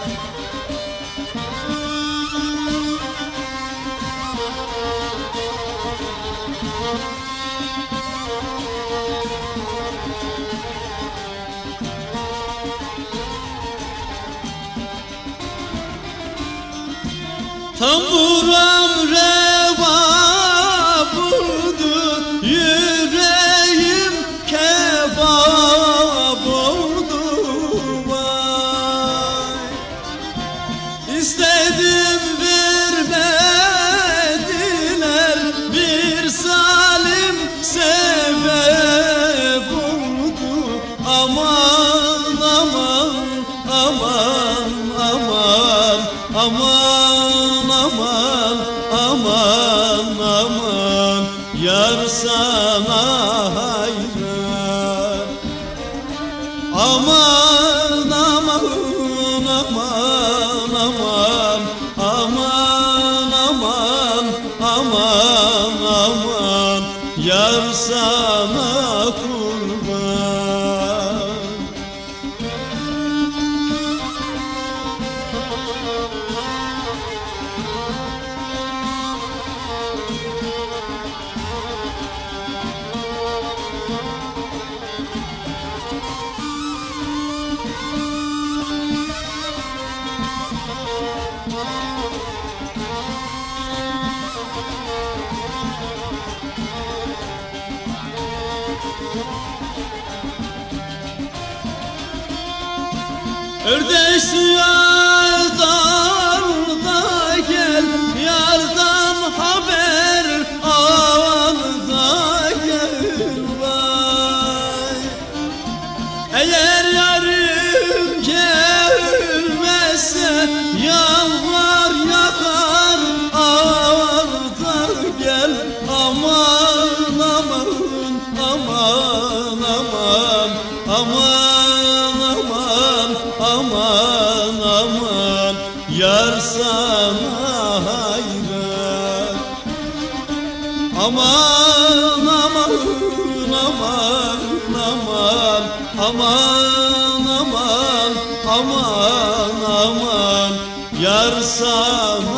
Tamburam revab oldu, yüreğim kebap oldu vay. İstedim vermediler, bir zalim sebep oldu. Aman aman aman aman aman aman aman aman, yar sana hayran. Aman aman aman aman aman aman aman aman, yar sana kurban. Ördek yardan da gel, yardan haber al da gel vay. Eğer yarım gelmezse yalvar yakar al da gel. Aman aman aman aman aman aman aman, yar sana hayran. Aman aman aman aman aman aman aman aman, yar sana